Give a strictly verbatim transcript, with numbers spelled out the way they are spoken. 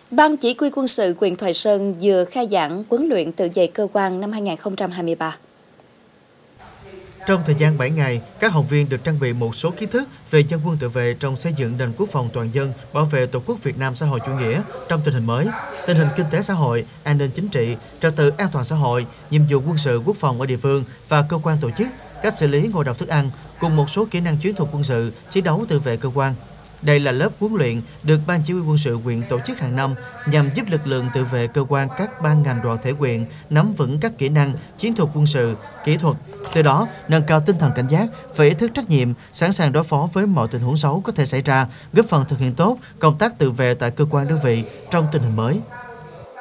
Ban Chỉ huy quân sự huyện Thoại Sơn vừa khai giảng huấn luyện tự vệ cơ quan năm hai nghìn không trăm hai mươi ba. Trong thời gian bảy ngày, các học viên được trang bị một số kiến thức về dân quân tự vệ trong xây dựng nền quốc phòng toàn dân, bảo vệ Tổ quốc Việt Nam xã hội chủ nghĩa trong tình hình mới, tình hình kinh tế xã hội, an ninh chính trị, trật tự an toàn xã hội, nhiệm vụ quân sự quốc phòng ở địa phương và cơ quan tổ chức, cách xử lý ngộ độc thức ăn, cùng một số kỹ năng chiến thuật quân sự, chiến đấu tự vệ cơ quan. Đây là lớp huấn luyện được Ban Chỉ huy quân sự huyện tổ chức hàng năm nhằm giúp lực lượng tự vệ cơ quan các ban ngành đoàn thể huyện nắm vững các kỹ năng chiến thuật quân sự, kỹ thuật, từ đó nâng cao tinh thần cảnh giác và ý thức trách nhiệm, sẵn sàng đối phó với mọi tình huống xấu có thể xảy ra, góp phần thực hiện tốt công tác tự vệ tại cơ quan đơn vị trong tình hình mới.